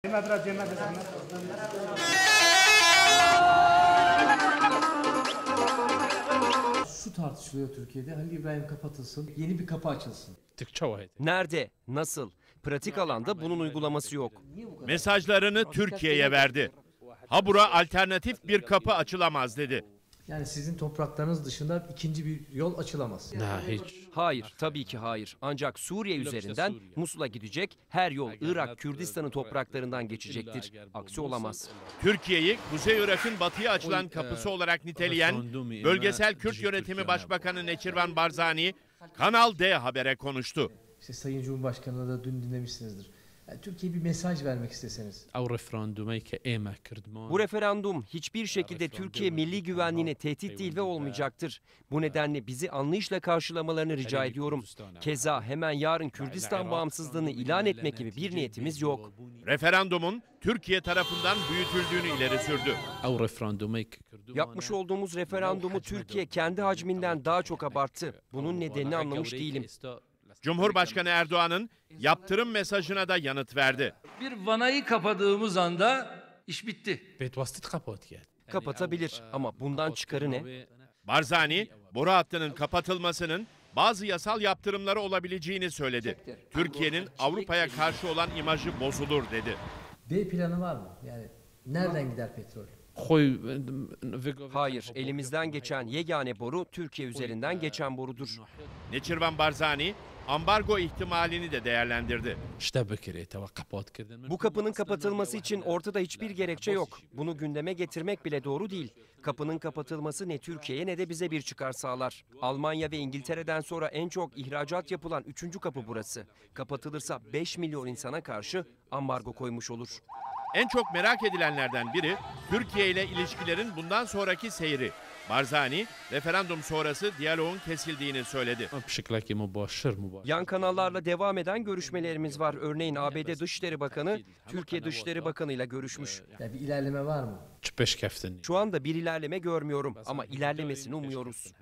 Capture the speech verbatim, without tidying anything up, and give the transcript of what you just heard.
Şu tartışılıyor Türkiye'de, Halil İbrahim kapatılsın, yeni bir kapı açılsın. Nerede, nasıl? Pratik alanda bunun uygulaması yok. Mesajlarını Türkiye'ye verdi. Habur'a alternatif bir kapı açılamaz dedi. Yani sizin topraklarınız dışında ikinci bir yol açılamaz. Hayır, tabii ki hayır. Ancak Suriye üzerinden Musul'a gidecek her yol Irak, Kürdistan'ın topraklarından geçecektir. Aksi olamaz. Türkiye'yi Kuzey Irak'ın batıya açılan kapısı olarak niteleyen Bölgesel Kürt Yönetimi Başbakanı Neçirvan Barzani, Kanal D Haber'e konuştu. İşte Sayın Cumhurbaşkanı'na da dün dinlemişsinizdir. Yani Türkiye'ye bir mesaj vermek isteseniz. Bu referandum hiçbir şekilde Türkiye milli güvenliğine tehdit değil ve olmayacaktır. Bu nedenle bizi anlayışla karşılamalarını rica ediyorum. Keza hemen yarın Kürdistan bağımsızlığını ilan etmek gibi bir niyetimiz yok. Referandumun Türkiye tarafından büyütüldüğünü ileri sürdü. Yapmış olduğumuz referandumu Türkiye kendi hacminden daha çok abarttı. Bunun nedenini anlamış değilim. Cumhurbaşkanı Erdoğan'ın yaptırım mesajına da yanıt verdi. Bir vanayı kapadığımız anda iş bitti. Kapatabilir ama bundan çıkarı ne? Barzani, boru hattının kapatılmasının bazı yasal yaptırımları olabileceğini söyledi. Türkiye'nin Avrupa'ya karşı olan imajı bozulur dedi. B planı var mı? Yani nereden gider petrol? Hayır, elimizden geçen yegane boru Türkiye üzerinden geçen borudur. Neçirvan Barzani, ambargo ihtimalini de değerlendirdi. Bu kapının kapatılması için ortada hiçbir gerekçe yok. Bunu gündeme getirmek bile doğru değil. Kapının kapatılması ne Türkiye'ye ne de bize bir çıkar sağlar. Almanya ve İngiltere'den sonra en çok ihracat yapılan üçüncü kapı burası. Kapatılırsa beş milyon insana karşı ambargo koymuş olur. En çok merak edilenlerden biri Türkiye ile ilişkilerin bundan sonraki seyri. Barzani, referandum sonrası diyaloğun kesildiğini söyledi. Yan kanallarla devam eden görüşmelerimiz var. Örneğin A B D Dışişleri Bakanı, Türkiye Dışişleri Bakanı ile görüşmüş. Yani bir ilerleme var mı? Şu anda bir ilerleme görmüyorum ama ilerlemesini umuyoruz.